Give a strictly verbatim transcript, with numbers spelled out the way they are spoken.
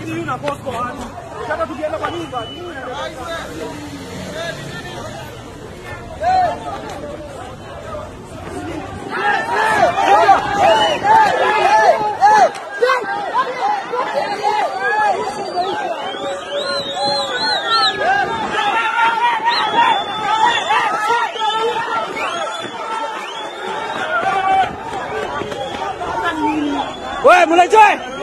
Hii una Bosco hadi. Sasa tukienda kwa nyumba. Wewe mnajoy?